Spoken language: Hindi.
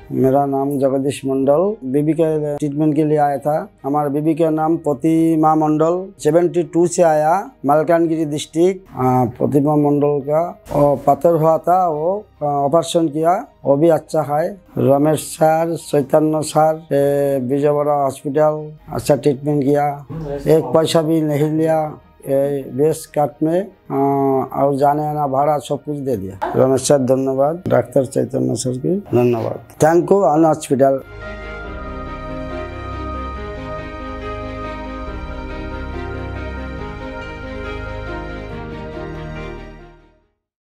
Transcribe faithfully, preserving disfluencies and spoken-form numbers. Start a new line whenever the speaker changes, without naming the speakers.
मेरा नाम जगदीश मंडल। बीबी के ट्रीटमेंट के लिए आया था। हमारे बीबी का नाम प्रतिमा मंडल, सेवेंटी टू से आया, मालकानगिरी डिस्ट्रिक्ट। प्रतिमा मंडल का और पत्थर हुआ था, वो ऑपरेशन किया, वो भी अच्छा है। Ramesh sir, Chaitanya sir, Vijayawada hospital अच्छा ट्रीटमेंट किया, एक पैसा भी नहीं लिया। बेस काट में आ, और जाने आना भाड़ा सब कुछ दे दिया। रमेश सर धन्यवाद, डॉक्टर चैतन्य सर की धन्यवाद। Thank you an hospital.